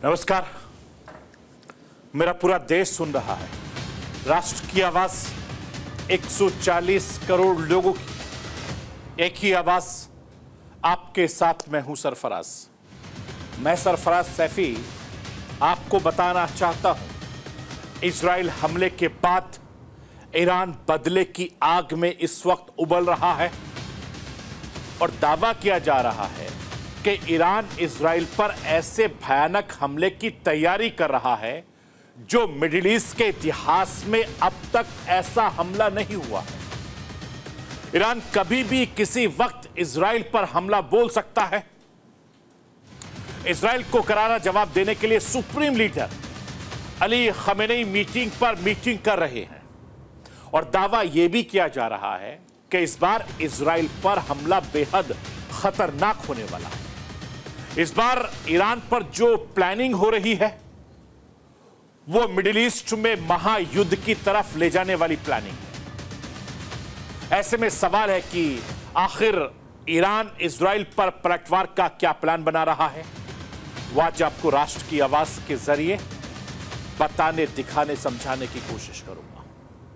नमस्कार। मेरा पूरा देश सुन रहा है। राष्ट्र की आवाज 140 करोड़ लोगों की एक ही आवाज। आपके साथ मैं हूं सरफराज। मैं सरफराज सैफी आपको बताना चाहता हूं, इजराइल हमले के बाद ईरान बदले की आग में इस वक्त उबल रहा है और दावा किया जा रहा है कि ईरान इजराइल पर ऐसे भयानक हमले की तैयारी कर रहा है जो मिडिल ईस्ट के इतिहास में अब तक ऐसा हमला नहीं हुआ है। ईरान कभी भी किसी वक्त इजराइल पर हमला बोल सकता है। इजराइल को करारा जवाब देने के लिए supreme leader Ali Khamenei meeting पर मीटिंग कर रहे हैं और दावा यह भी किया जा रहा है कि इस बार इजराइल पर हमला बेहद खतरनाक होने वाला है। इस बार ईरान पर जो प्लानिंग हो रही है वो मिडिल ईस्ट में महायुद्ध की तरफ ले जाने वाली प्लानिंग है। ऐसे में सवाल है कि आखिर ईरान इजराइल पर पलटवार का क्या प्लान बना रहा है। वो आज आपको राष्ट्र की आवाज के जरिए बताने, दिखाने, समझाने की कोशिश करूंगा।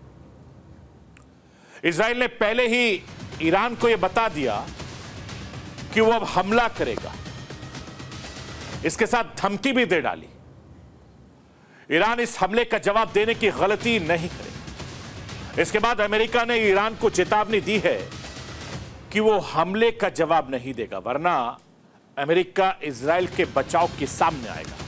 इजराइल ने पहले ही ईरान को यह बता दिया कि वो अब हमला करेगा। इसके साथ धमकी भी दे डाली। ईरान इस हमले का जवाब देने की गलती नहीं करेगा। इसके बाद अमेरिका ने ईरान को चेतावनी दी है कि वो हमले का जवाब नहीं देगा, वरना अमेरिका इजराइल के बचाव के सामने आएगा।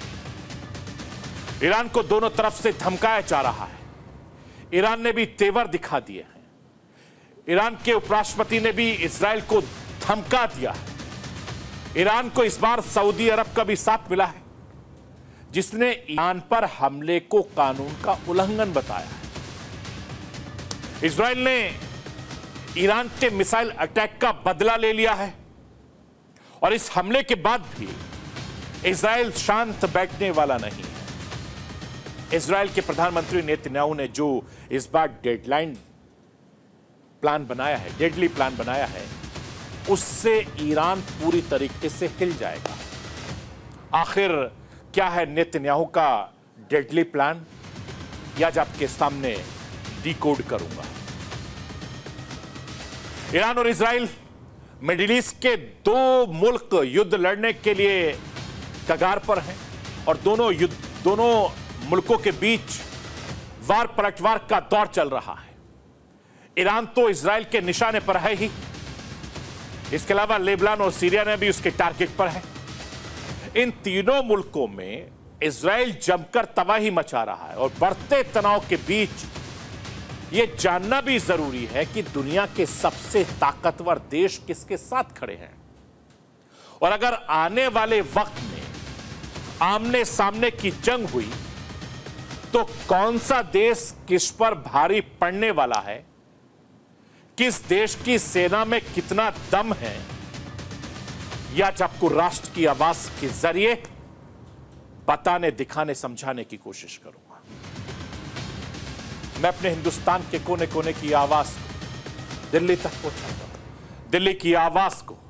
ईरान को दोनों तरफ से धमकाया जा रहा है। ईरान ने भी तेवर दिखा दिए हैं। ईरान के उपराष्ट्रपति ने भी इजराइल को धमका दिया है। ईरान को इस बार सऊदी अरब का भी साथ मिला है, जिसने ईरान पर हमले को कानून का उल्लंघन बताया है। इजराइल ने ईरान के मिसाइल अटैक का बदला ले लिया है और इस हमले के बाद भी इजराइल शांत बैठने वाला नहीं है। इजराइल के प्रधानमंत्री नेतन्याहू ने जो इस बार डेडली प्लान बनाया है उससे ईरान पूरी तरीके से हिल जाएगा। आखिर क्या है नेतन्याहू का डेडली प्लान, यह आज आपके सामने डिकोड करूंगा। ईरान और इजराइल मिडिल ईस्ट के दो मुल्क युद्ध लड़ने के लिए कगार पर हैं और दोनों मुल्कों के बीच वार पलटवार का दौर चल रहा है। ईरान तो इजराइल के निशाने पर है ही, इसके अलावा लेबनान और सीरिया ने भी उसके टारगेट पर है। इन तीनों मुल्कों में इजराइल जमकर तबाही मचा रहा है और बढ़ते तनाव के बीच यह जानना भी जरूरी है कि दुनिया के सबसे ताकतवर देश किसके साथ खड़े हैं और अगर आने वाले वक्त में आमने सामने की जंग हुई तो कौन सा देश किस पर भारी पड़ने वाला है, किस देश की सेना में कितना दम है, यह आज आपको राष्ट्र की आवाज के जरिए बताने, दिखाने, समझाने की कोशिश करूंगा। मैं अपने हिंदुस्तान के कोने कोने की आवाज को दिल्ली तक पहुंचाता हूं। दिल्ली की आवाज को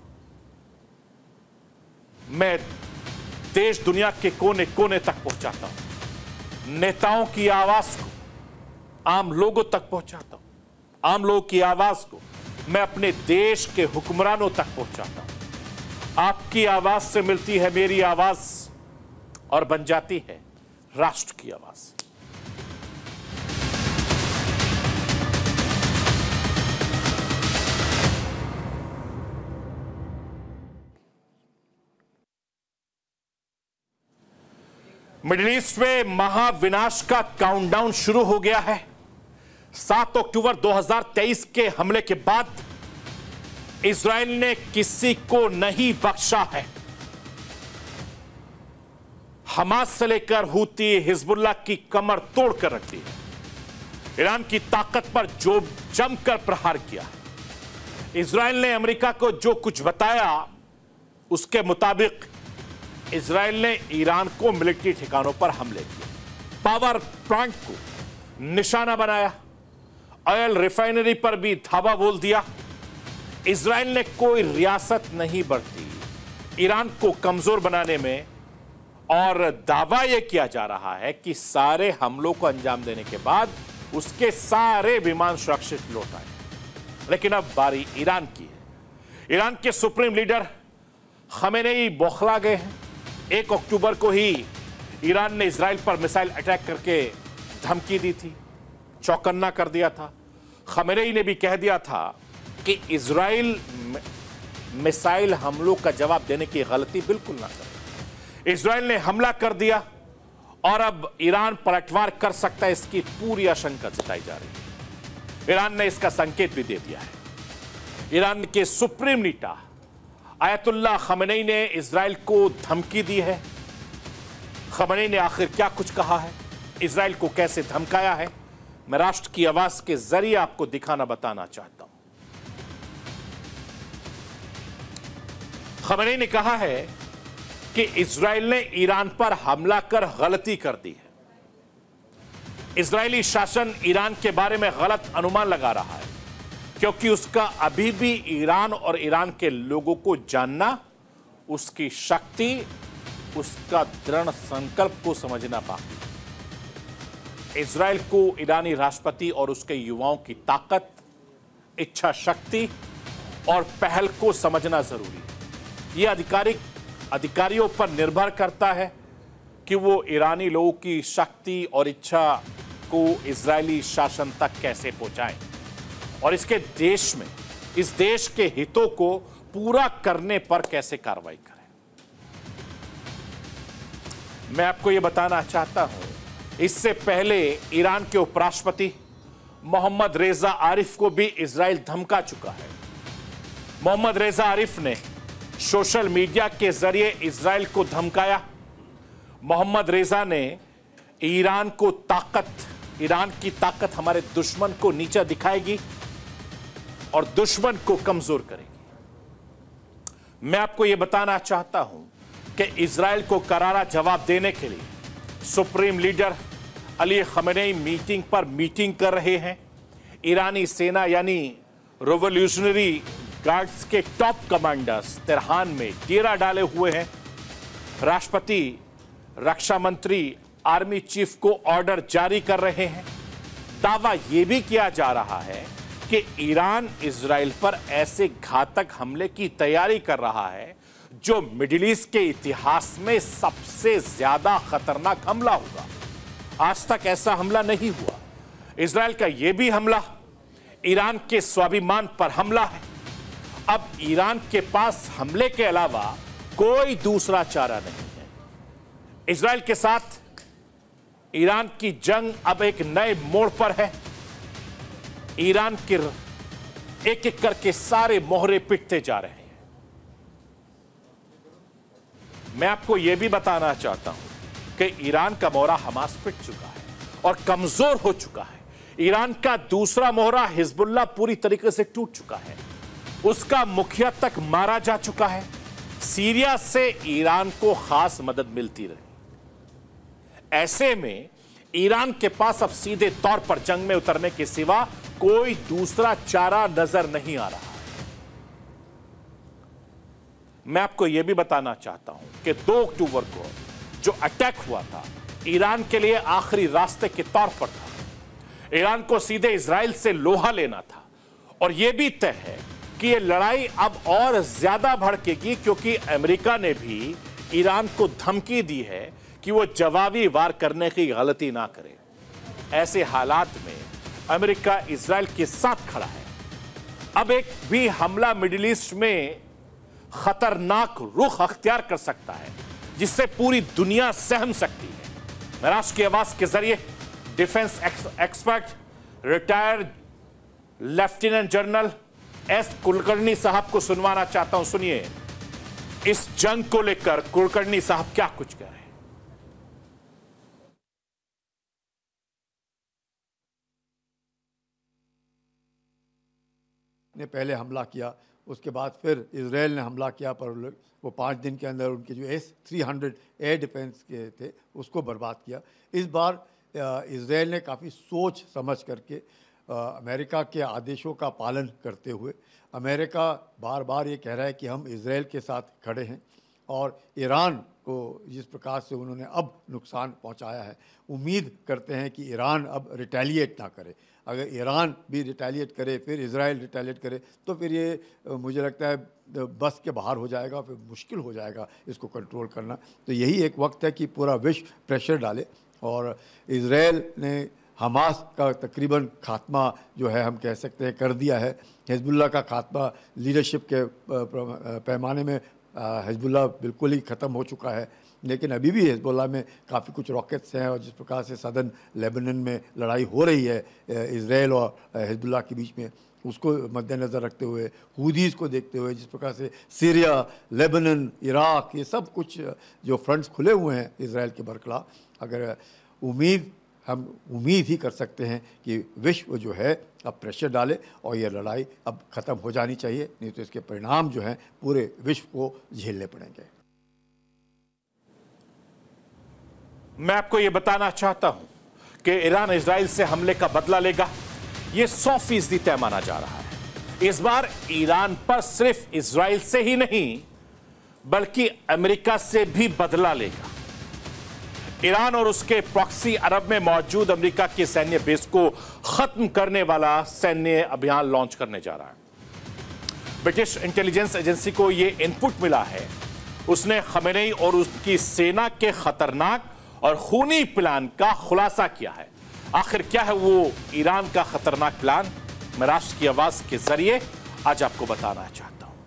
मैं देश दुनिया के कोने कोने तक पहुंचाता हूं। नेताओं की आवाज को आम लोगों तक पहुंचाता हूं। आम लोगों की आवाज को मैं अपने देश के हुक्मरानों तक पहुंचाता हूं। आपकी आवाज से मिलती है मेरी आवाज और बन जाती है राष्ट्र की आवाज। मिडिल ईस्ट में महाविनाश का काउंटडाउन शुरू हो गया है। 7 अक्टूबर 2023 के हमले के बाद इजराइल ने किसी को नहीं बख्शा है। हमास से लेकर हूती, हिजबुल्लाह की कमर तोड़कर रख दी है। ईरान की ताकत पर जो जमकर प्रहार किया है। इजराइल ने अमेरिका को जो कुछ बताया उसके मुताबिक इजराइल ने ईरान को मिलिट्री ठिकानों पर हमले किए, पावर प्लांट को निशाना बनाया, ऑयल रिफाइनरी पर भी धावा बोल दिया। इजराइल ने कोई रियासत नहीं बरती ईरान को कमजोर बनाने में और दावा यह किया जा रहा है कि सारे हमलों को अंजाम देने के बाद उसके सारे विमान सुरक्षित लौट आए। लेकिन अब बारी ईरान की है। ईरान के सुप्रीम लीडर खमेनेई बौखला गए हैं। 1 अक्टूबर को ही ईरान ने इजराइल पर मिसाइल अटैक करके धमकी दी थी, चौकन्ना कर दिया था। खमेनेई ने भी कह दिया था कि इजराइल मिसाइल हमलों का जवाब देने की गलती बिल्कुल ना करे। इजराइल ने हमला कर दिया और अब ईरान पलटवार कर सकता है, इसकी पूरी आशंका जताई जा रही है। ईरान ने इसका संकेत भी दे दिया है। ईरान के सुप्रीम लीडर आयतुल्लाह खमेनेई ने इजराइल को धमकी दी है। खमेनेई ने आखिर क्या कुछ कहा है, इजराइल को कैसे धमकाया है, मैं राष्ट्र की आवाज के जरिए आपको दिखाना बताना चाहता हूं। खमेनेई ने कहा है कि इजराइल ने ईरान पर हमला कर गलती कर दी है। इजरायली शासन ईरान के बारे में गलत अनुमान लगा रहा है, क्योंकि उसका अभी भी ईरान और ईरान के लोगों को जानना, उसकी शक्ति, उसका दृढ़ संकल्प को समझना बाकी है। इजराइल को ईरानी राष्ट्रपति और उसके युवाओं की ताकत, इच्छा शक्ति और पहल को समझना जरूरी है। यह अधिकारियों पर निर्भर करता है कि वो ईरानी लोगों की शक्ति और इच्छा को इजरायली शासन तक कैसे पहुंचाएं और इसके देश में, इस देश के हितों को पूरा करने पर कैसे कार्रवाई करें। मैं आपको यह बताना चाहता हूं, इससे पहले ईरान के उपराष्ट्रपति मोहम्मद रेजा आरिफ को भी इजराइल धमका चुका है। मोहम्मद रेजा आरिफ ने सोशल मीडिया के जरिए इजराइल को धमकाया। मोहम्मद रेजा ने ईरान की ताकत हमारे दुश्मन को नीचा दिखाएगी और दुश्मन को कमजोर करेगी। मैं आपको यह बताना चाहता हूं कि इजराइल को करारा जवाब देने के लिए supreme leader Ali Khamenei meeting पर मीटिंग कर रहे हैं। ईरानी सेना यानी रिवॉल्यूशनरी गार्ड्स के टॉप कमांडर्स तेहरान में डेरा डाले हुए हैं। राष्ट्रपति, रक्षा मंत्री, आर्मी चीफ को ऑर्डर जारी कर रहे हैं। दावा यह भी किया जा रहा है कि ईरान इजराइल पर ऐसे घातक हमले की तैयारी कर रहा है जो मिडिल ईस्ट के इतिहास में सबसे ज्यादा खतरनाक हमला होगा। आज तक ऐसा हमला नहीं हुआ। इजराइल का यह भी हमला ईरान के स्वाभिमान पर हमला है। अब ईरान के पास हमले के अलावा कोई दूसरा चारा नहीं है। इजराइल के साथ ईरान की जंग अब एक नए मोड़ पर है। ईरान के एक एक करके सारे मोहरे पिटते जा रहे हैं। मैं आपको यह भी बताना चाहता हूं कि ईरान का मोहरा हमास पिट चुका है और कमजोर हो चुका है। ईरान का दूसरा मोहरा हिजबुल्लाह पूरी तरीके से टूट चुका है। उसका मुखिया तक मारा जा चुका है। सीरिया से ईरान को खास मदद मिलती रही। ऐसे में ईरान के पास अब सीधे तौर पर जंग में उतरने के सिवा कोई दूसरा चारा नजर नहीं आ रहा है। मैं आपको यह भी बताना चाहता हूं कि 2 अक्टूबर को जो अटैक हुआ था, ईरान के लिए आखिरी रास्ते के तौर पर था। ईरान को सीधे इजराइल से लोहा लेना था और यह भी तय है कि यह लड़ाई अब और ज्यादा भड़केगी, क्योंकि अमेरिका ने भी ईरान को धमकी दी है कि वो जवाबी वार करने की गलती ना करे। ऐसे हालात में अमेरिका इजराइल के साथ खड़ा है। अब एक भी हमला मिडिल ईस्ट में खतरनाक रुख अख्तियार कर सकता है, जिससे पूरी दुनिया सहम सकती है। मैं राष्ट्र की आवाज के जरिए defence expert retired lieutenant general S Kulkarni साहब को सुनवाना चाहता हूं। सुनिए इस जंग को लेकर कुलकर्णी साहब क्या कुछ कह रहे हैं। ने पहले हमला किया, उसके बाद फिर इजराइल ने हमला किया, पर वो 5 दिन के अंदर उनके जो S-300 एयर डिफेंस के थे उसको बर्बाद किया। इस बार इजराइल ने काफ़ी सोच समझ करके अमेरिका के आदेशों का पालन करते हुए, अमेरिका बार बार ये कह रहा है कि हम इजराइल के साथ खड़े हैं और ईरान को जिस प्रकार से उन्होंने अब नुकसान पहुंचाया है, उम्मीद करते हैं कि ईरान अब रिटेलिएट ना करे। अगर ईरान भी रिटेलिएट करे, फिर इजराइल रिटेलिएट करे, तो फिर ये मुझे लगता है बस के बाहर हो जाएगा, फिर मुश्किल हो जाएगा इसको कंट्रोल करना। तो यही एक वक्त है कि पूरा विश्व प्रेशर डाले, और इजराइल ने हमास का तकरीबन खात्मा जो है हम कह सकते हैं कर दिया है। हिजबुल्लाह का खात्मा लीडरशिप के पैमाने में हिजबुल्लाह बिल्कुल ही ख़त्म हो चुका है, लेकिन अभी भी हिजबुल्लाह में काफ़ी कुछ रॉकेट्स हैं, और जिस प्रकार से सदर्न लेबनान में लड़ाई हो रही है इजराइल और हिजबुल्लाह के बीच में, उसको मद्देनज़र रखते हुए, हुदीज़ को देखते हुए, जिस प्रकार से सीरिया, लेबनान, इराक, ये सब कुछ जो फ्रंट्स खुले हुए हैं इजराइल के बरखिलाफ, अगर हम उम्मीद ही कर सकते हैं कि विश्व जो है अब प्रेशर डाले और ये लड़ाई अब ख़त्म हो जानी चाहिए, नहीं तो इसके परिणाम जो हैं पूरे विश्व को झेलने पड़ेंगे। मैं आपको ये बताना चाहता हूं कि ईरान इजराइल से हमले का बदला लेगा, ये 100% तय माना जा रहा है। इस बार ईरान पर सिर्फ इजराइल से ही नहीं बल्कि अमेरिका से भी बदला लेगा। ईरान और उसके प्रॉक्सी अरब में मौजूद अमेरिका के सैन्य बेस को खत्म करने वाला सैन्य अभियान लॉन्च करने जा रहा है। ब्रिटिश इंटेलिजेंस एजेंसी को यह इनपुट मिला है, उसने खमेनी और उसकी सेना के खतरनाक और खूनी प्लान का खुलासा किया है। आखिर क्या है वो ईरान का खतरनाक प्लान, मैं राष्ट्र की आवाज के जरिए आज आपको बताना चाहता हूं।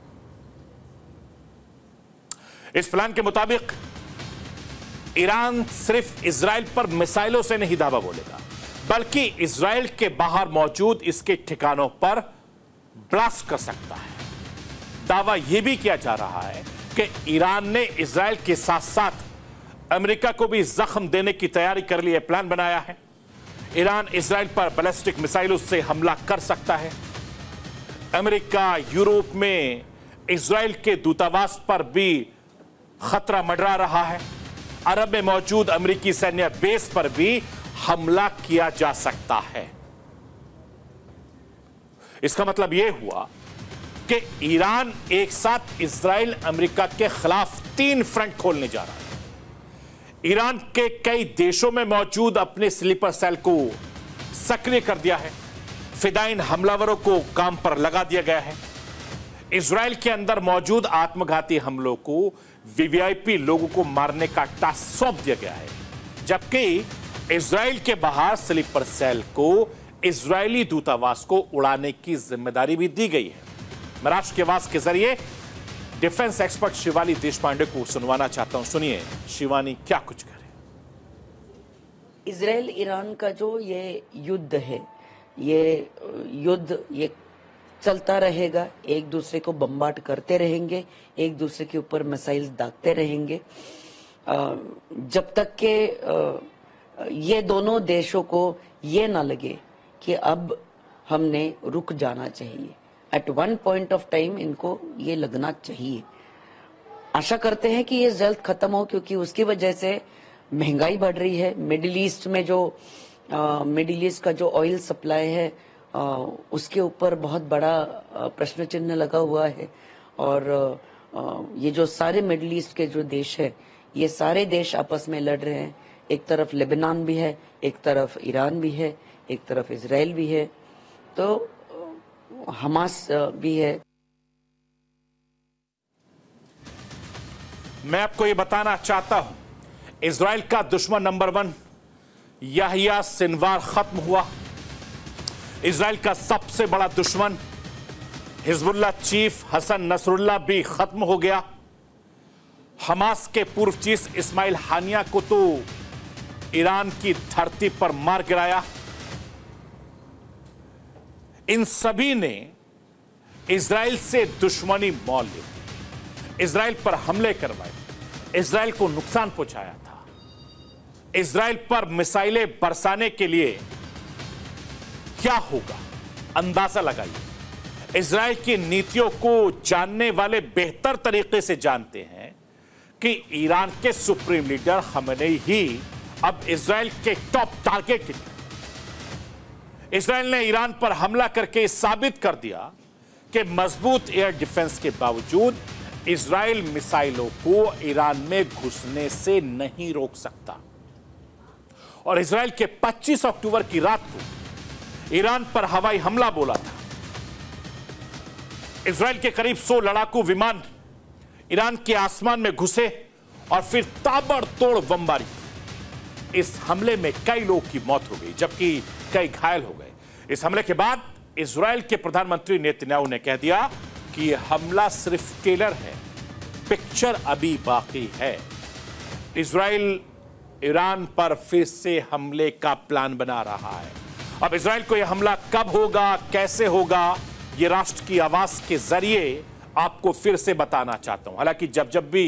इस प्लान के मुताबिक ईरान सिर्फ इजराइल पर मिसाइलों से नहीं दावा बोलेगा, बल्कि इजराइल के बाहर मौजूद इसके ठिकानों पर ब्लास्ट कर सकता है। दावा यह भी किया जा रहा है कि ईरान ने इजराइल के साथ साथ अमेरिका को भी जख्म देने की तैयारी कर ली है, प्लान बनाया है। ईरान इजराइल पर बैलिस्टिक मिसाइलों से हमला कर सकता है। अमेरिका, यूरोप में इजराइल के दूतावास पर भी खतरा मंडरा रहा है। अरब में मौजूद अमेरिकी सैन्य बेस पर भी हमला किया जा सकता है। इसका मतलब यह हुआ कि ईरान एक साथ इजराइल, अमेरिका के खिलाफ 3 फ्रंट खोलने जा रहा है। ईरान के कई देशों में मौजूद अपने स्लीपर सेल को सक्रिय कर दिया है। फिदाइन हमलावरों को काम पर लगा दिया गया है। इजराइल के अंदर मौजूद आत्मघाती हमलों को वीवीआईपी लोगों को मारने का टास्क सौंप दिया गया है, जबकि इजराइल के बाहर स्लीपर सेल को इजरायली दूतावास को उड़ाने की जिम्मेदारी भी दी गई है। मैं राष्ट्र की आवाज के जरिए डिफेंस एक्सपर्ट शिवानी देशपांडे को सुनवाना चाहता हूं। सुनिए शिवानी क्या कुछ कह रहे हैं। इजराइल ईरान का जो ये युद्ध है, ये युद्ध ये चलता रहेगा। एक दूसरे को बम्बार्ड करते रहेंगे, एक दूसरे के ऊपर मिसाइल दागते रहेंगे, जब तक के ये दोनों देशों को ये ना लगे कि अब हमने रुक जाना चाहिए। At one point of time इनको ये लगना चाहिए। आशा करते हैं कि ये जल्द खत्म हो, क्योंकि उसकी वजह से महंगाई बढ़ रही है। मिडिल ईस्ट में जो मिडिल ईस्ट का जो ऑयल सप्लाई है उसके ऊपर बहुत बड़ा प्रश्न चिन्ह लगा हुआ है। और ये जो सारे मिडिल ईस्ट के जो देश है, ये सारे देश आपस में लड़ रहे हैं। एक तरफ लेबनान भी है, एक तरफ ईरान भी है, एक तरफ इजराइल भी है, तो हमास भी है। मैं आपको ये बताना चाहता हूं, इजराइल का दुश्मन नंबर 1 याहिया सिनवार खत्म हुआ। इजराइल का सबसे बड़ा दुश्मन हिजबुल्लाह चीफ हसन नसरुल्लाह भी खत्म हो गया। हमास के पूर्व चीफ इस्माइल हानिया को तो ईरान की धरती पर मार गिराया। इन सभी ने इजराइल से दुश्मनी मोल ली, इजराइल पर हमले करवाए, इजराइल को नुकसान पहुंचाया था। इजराइल पर मिसाइलें बरसाने के लिए क्या होगा अंदाजा लगाइए। इजराइल की नीतियों को जानने वाले बेहतर तरीके से जानते हैं कि ईरान के सुप्रीम लीडर खमेनी ही अब इजराइल के टॉप टारगेट हैं। इजराइल ने ईरान पर हमला करके साबित कर दिया कि मजबूत एयर डिफेंस के बावजूद इजराइल मिसाइलों को ईरान में घुसने से नहीं रोक सकता। और इजराइल के 25 अक्टूबर की रात को ईरान पर हवाई हमला बोला था। इजराइल के करीब 100 लड़ाकू विमान ईरान के आसमान में घुसे और फिर ताबड़तोड़ बमबारी। इस हमले में कई लोगों की मौत हो गई जबकि कई घायल हो गए। इस हमले के बाद इजराइल के प्रधानमंत्री नेतन्याहू ने कह दिया कि यह हमला सिर्फ ट्रेलर है, पिक्चर अभी बाकी है। इजराइल ईरान पर फिर से हमले का प्लान बना रहा है। अब इजराइल को यह हमला कब होगा, कैसे होगा, यह राष्ट्र की आवाज के जरिए आपको फिर से बताना चाहता हूं। हालांकि जब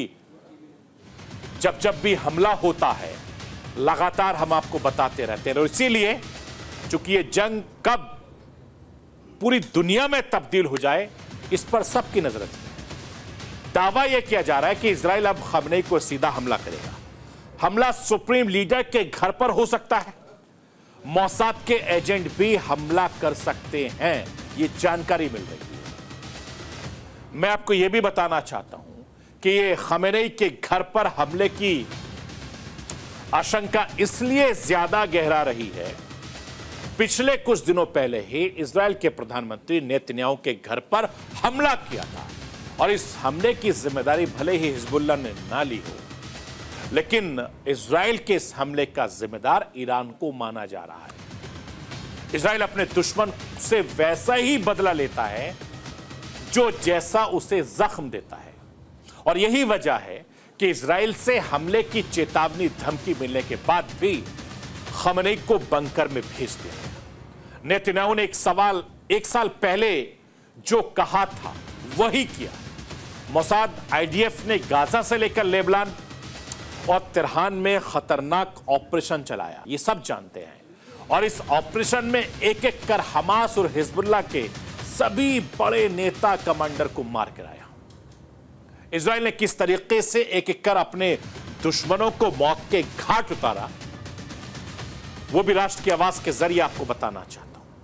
जब भी हमला होता है लगातार हम आपको बताते रहते हैं, और इसीलिए चूंकि यह जंग कब पूरी दुनिया में तब्दील हो जाए इस पर सबकी नजर है। दावा यह किया जा रहा है कि इजराइल अब खमेनी को सीधा हमला करेगा। हमला सुप्रीम लीडर के घर पर हो सकता है। मोसाद के एजेंट भी हमला कर सकते हैं, यह जानकारी मिल रही है। मैं आपको यह भी बताना चाहता हूं कि यह खमेनी के घर पर हमले की आशंका इसलिए ज्यादा गहरा रही है, पिछले कुछ दिनों पहले ही इजराइल के प्रधानमंत्री नेतन्याहू के घर पर हमला किया था और इस हमले की जिम्मेदारी भले ही हिजबुल्लाह ने ना ली हो, लेकिन इजराइल के इस हमले का जिम्मेदार ईरान को माना जा रहा है। इजराइल अपने दुश्मन से वैसा ही बदला लेता है जो जैसा उसे जख्म देता है, और यही वजह है कि इजराइल से हमले की चेतावनी धमकी मिलने के बाद भी खमेनी को बंकर में भेज दिया गया। नेतन्याहू ने एक साल पहले जो कहा था वही किया। मोसाद आईडीएफ ने गाजा से लेकर लेबनान और तिरहान में खतरनाक ऑपरेशन चलाया, ये सब जानते हैं। और इस ऑपरेशन में एक एक कर हमास और हिजबुल्लाह के सभी बड़े नेता कमांडर को मार गिराया। इजराइल ने किस तरीके से एक एक कर अपने दुश्मनों को मौत के घाट उतारा, वो भी राष्ट्र की आवाज के जरिए आपको बताना चाहता हूं।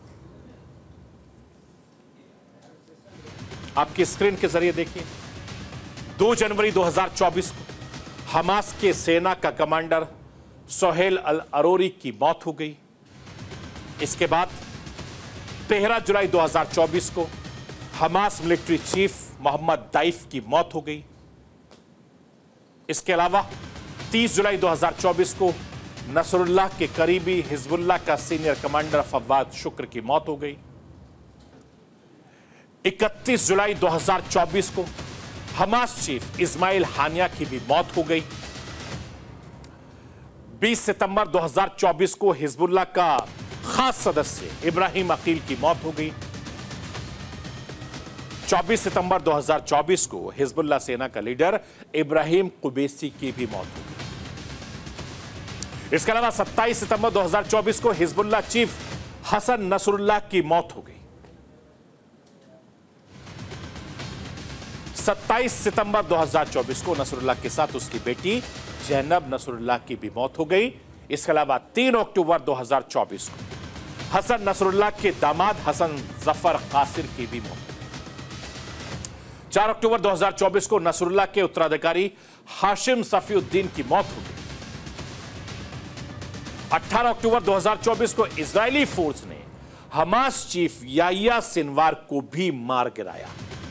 आपकी स्क्रीन के जरिए देखिए, 2 जनवरी 2024 को हमास के सेना का कमांडर सोहेल अल अरोरी की मौत हो गई। इसके बाद 13 जुलाई 2024 को Hamas military chief Mohammed Deif की मौत हो गई। इसके अलावा 30 जुलाई 2024 को नसरुल्लाह के करीबी हिजबुल्लाह का सीनियर कमांडर फवाद शुक्र की मौत हो गई। 31 जुलाई 2024 को हमास चीफ इस्माइल हानिया की भी मौत हो गई। 20 सितंबर 2024 को हिजबुल्लाह का खास सदस्य इब्राहिम अकील की मौत हो गई। 24 सितंबर 2024 को हिजबुल्लाह सेना का लीडर इब्राहिम कुबैसी की भी मौत हो गई। इसके अलावा 27 सितंबर 2024 को हिजबुल्लाह चीफ हसन नसरुल्लाह की मौत हो गई। 27 सितंबर 2024 को नसरुल्लाह के साथ उसकी बेटी जैनब नसरुल्लाह की भी मौत हो गई। इसके अलावा 3 अक्टूबर 2024 को हसन नसरुल्लाह के दामाद हसन जफर कासिर की भी मौत। 4 अक्टूबर 2024 को नसरुल्लाह के उत्तराधिकारी हाशिम सफीउद्दीन की मौत हो गई। 18 अक्टूबर 2024 को इजरायली फोर्स ने हमास चीफ याह्या सिनवार को भी मार गिराया।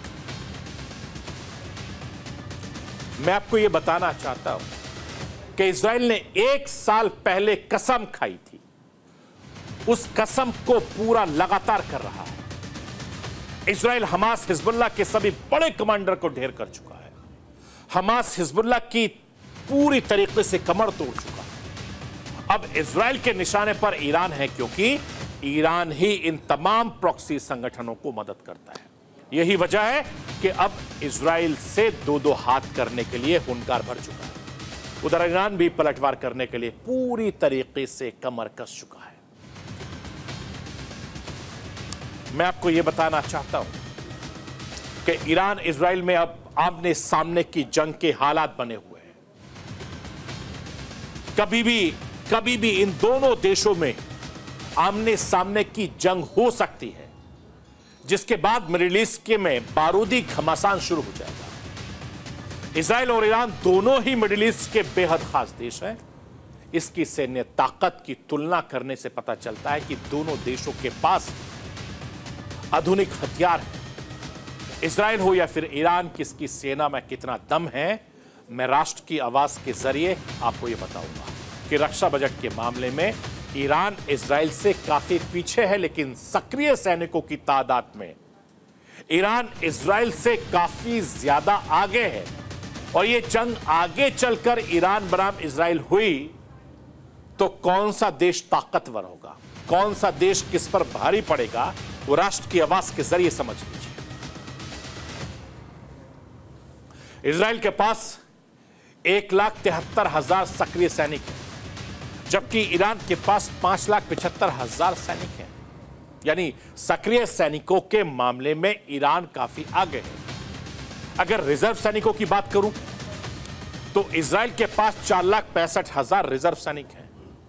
मैं आपको यह बताना चाहता हूं कि इजराइल ने 1 साल पहले कसम खाई थी, उस कसम को पूरा लगातार कर रहा है। इजराइल हमास हिजबुल्लाह के सभी बड़े कमांडर को ढेर कर चुका है। हमास हिजबुल्लाह की पूरी तरीके से कमर तोड़ चुका है। अब इजराइल के निशाने पर ईरान है, क्योंकि ईरान ही इन तमाम प्रॉक्सी संगठनों को मदद करता है। यही वजह है कि अब इजराइल से 2-2 हाथ करने के लिए हुनकार भर चुका है। उधर ईरान भी पलटवार करने के लिए पूरी तरीके से कमर कस चुका है। मैं आपको यह बताना चाहता हूं कि ईरान इजराइल में अब आमने सामने की जंग के हालात बने हुए हैं। कभी भी इन दोनों देशों में आमने सामने की जंग हो सकती है, जिसके बाद मिडिल ईस्ट के में बारूदी घमासान शुरू हो जाएगा। इजराइल और ईरान दोनों ही मिडिल ईस्ट के बेहद खास देश हैं। इसकी सैन्य ताकत की तुलना करने से पता चलता है कि दोनों देशों के पास आधुनिक हथियार हैं। इजराइल हो या फिर ईरान, किसकी सेना में कितना दम है, मैं राष्ट्र की आवाज के जरिए आपको यह बताऊंगा कि रक्षा बजट के मामले में ईरान इजराइल से काफी पीछे है, लेकिन सक्रिय सैनिकों की तादाद में ईरान इजराइल से काफी ज्यादा आगे है। और यह जंग आगे चलकर ईरान बनाम इजराइल हुई तो कौन सा देश ताकतवर होगा, कौन सा देश किस पर भारी पड़ेगा, वो राष्ट्र की आवाज के जरिए समझ लीजिए। इजराइल के पास 1,73,000 सक्रिय सैनिक हैं, जबकि ईरान के पास 5,75,000 सैनिक हैं। यानी सक्रिय सैनिकों के मामले में ईरान काफी आगे है। अगर रिजर्व सैनिकों की बात करूं तो इजराइल के पास 4,65,000 रिजर्व सैनिक हैं,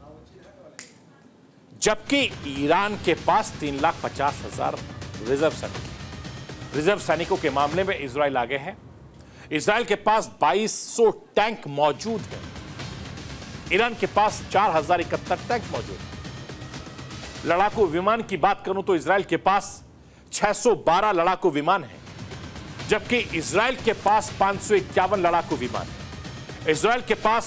जबकि ईरान के पास 3,50,000 रिजर्व सैनिक हैं। रिजर्व सैनिकों के मामले में इजराइल आगे है। इजराइल के पास 2,200 टैंक मौजूद हैं, ईरान के पास 4,071 टैंक मौजूद हैं। लड़ाकू विमान की बात करूं तो इजराइल के पास 612 लड़ाकू विमान हैं, जबकि इजराइल के पास 551 लड़ाकू विमान हैं। इजराइल के पास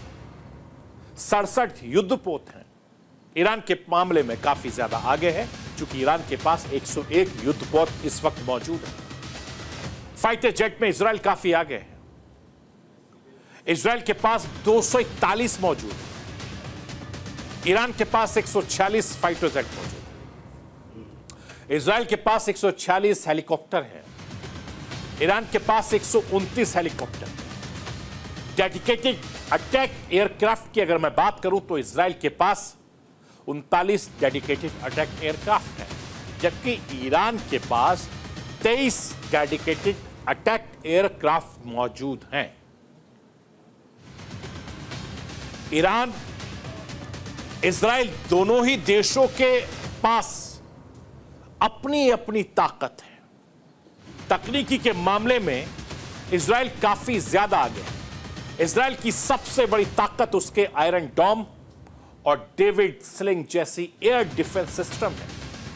67 युद्धपोत हैं। ईरान के मामले में काफी ज्यादा आगे है, क्योंकि ईरान के पास 101 युद्धपोत इस वक्त मौजूद है। फाइटर जेट में इजराइल काफी आगे है। इजराइल के पास 241 मौजूद है, ईरान के पास 146 फाइटर जेट मौजूद है। इजराइल के पास 146 हेलीकॉप्टर हैं, ईरान के पास 129 हेलीकॉप्टर। डेडिकेटेड अटैक एयरक्राफ्ट की अगर मैं बात करूं तो इजराइल के पास 39 डेडिकेटेड अटैक एयरक्राफ्ट हैं, जबकि ईरान के पास 23 डेडिकेटेड अटैक एयरक्राफ्ट मौजूद हैं। ईरान, इजराइल दोनों ही देशों के पास अपनी अपनी ताकत है। तकनीकी के मामले में इजराइल काफी ज्यादा आगे है। इजराइल की सबसे बड़ी ताकत उसके आयरन डोम और डेविड स्लिंग जैसी एयर डिफेंस सिस्टम है,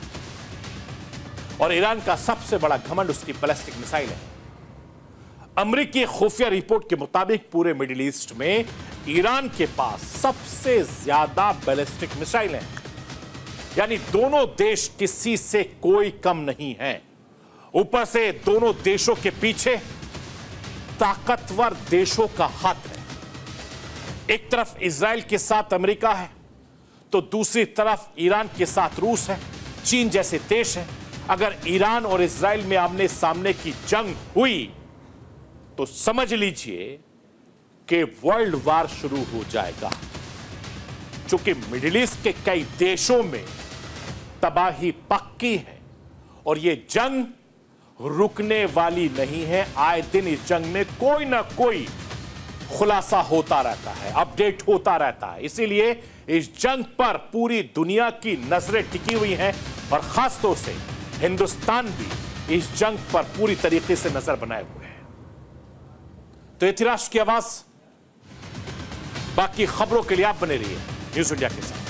और ईरान का सबसे बड़ा घमंड उसकी बैलिस्टिक मिसाइल है। अमेरिकी खुफिया रिपोर्ट के मुताबिक पूरे मिडिल ईस्ट में ईरान के पास सबसे ज्यादा बैलिस्टिक मिसाइल हैं, यानी दोनों देश किसी से कोई कम नहीं है। ऊपर से दोनों देशों के पीछे ताकतवर देशों का हाथ है। एक तरफ इजराइल के साथ अमेरिका है, तो दूसरी तरफ ईरान के साथ रूस है, चीन जैसे देश हैं। अगर ईरान और इजराइल में आमने सामने की जंग हुई तो समझ लीजिए कि वर्ल्ड वार शुरू हो जाएगा, क्योंकि मिडिल ईस्ट के कई देशों में तबाही पक्की है और यह जंग रुकने वाली नहीं है। आए दिन इस जंग में कोई ना कोई खुलासा होता रहता है, अपडेट होता रहता है। इसीलिए इस जंग पर पूरी दुनिया की नजरें टिकी हुई हैं और खासतौर से हिंदुस्तान भी इस जंग पर पूरी तरीके से नजर बनाए हुए है। तो ये थी राष्ट्र की आवाज। बाकी खबरों के लिए आप बने रहिए न्यूज़ इंडिया के साथ।